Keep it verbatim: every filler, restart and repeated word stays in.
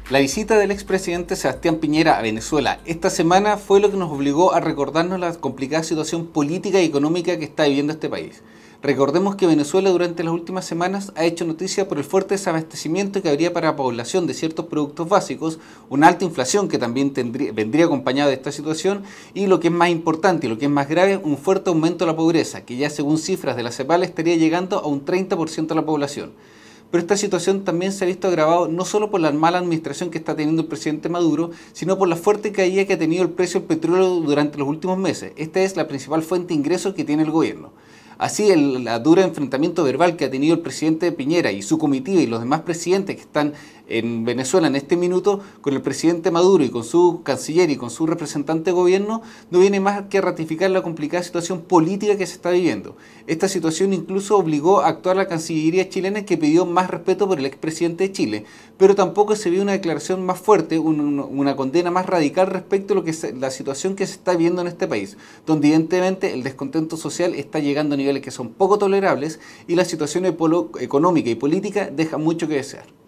La visita del expresidente Sebastián Piñera a Venezuela esta semana fue lo que nos obligó a recordarnos la complicada situación política y económica que está viviendo este país. Recordemos que Venezuela durante las últimas semanas ha hecho noticia por el fuerte desabastecimiento que habría para la población de ciertos productos básicos, una alta inflación que también tendría, vendría acompañada de esta situación y lo que es más importante y lo que es más grave, un fuerte aumento de la pobreza, que ya según cifras de la CEPAL estaría llegando a un treinta por ciento de la población. Pero esta situación también se ha visto agravado no solo por la mala administración que está teniendo el presidente Maduro, sino por la fuerte caída que ha tenido el precio del petróleo durante los últimos meses. Esta es la principal fuente de ingresos que tiene el gobierno. Así, el la dura enfrentamiento verbal que ha tenido el presidente Piñera y su comitiva y los demás presidentes que están en Venezuela en este minuto con el presidente Maduro y con su canciller y con su representante de gobierno no viene más que a ratificar la complicada situación política que se está viviendo. Esta situación incluso obligó a actuar la Cancillería chilena, que pidió más respeto por el expresidente de Chile, pero tampoco se vio una declaración más fuerte, un, una condena más radical respecto a lo que es la situación que se está viviendo en este país, donde evidentemente el descontento social está llegando a niveles que son poco tolerables y la situación económica y política deja mucho que desear.